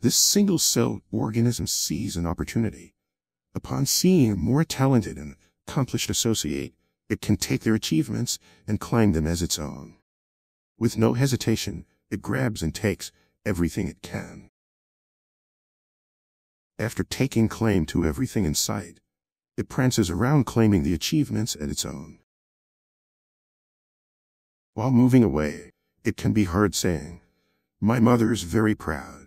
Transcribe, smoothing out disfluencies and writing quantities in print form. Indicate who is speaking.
Speaker 1: This single-celled organism sees an opportunity. Upon seeing a more talented and accomplished associate, it can take their achievements and claim them as its own. With no hesitation, it grabs and takes everything it can. After taking claim to everything in sight, it prances around claiming the achievements as its own. While moving away, it can be heard saying, "My mother is very proud."